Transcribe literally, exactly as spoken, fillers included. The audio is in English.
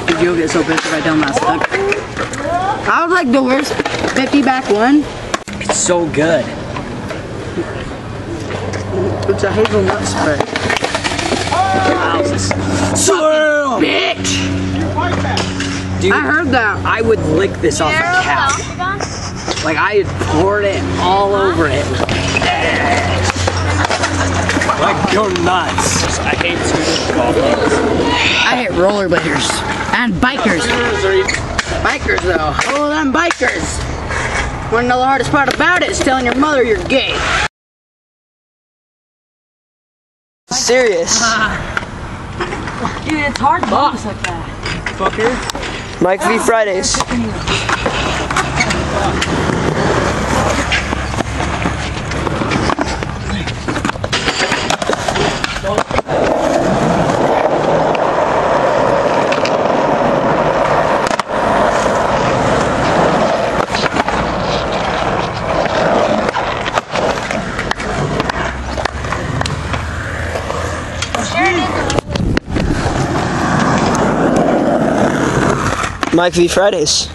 Did you get so pissed if I don't last stuck? I was like the worst fifty back one. It's so good. It's a hazelnut spread. Wowzers. Fucking bitch! Dude, I heard that. I would lick this off a cow. Like I had poured it all over it. Like you're nuts. I hate scooters golf games. I hate rollerbladers and bikers. Bikers though. Oh, them bikers. Wanna know the hardest part about it is telling your mother you're gay. Serious. Dude, it's hard to box like that. Fucker. Mike V Fridays. Mike V Fridays.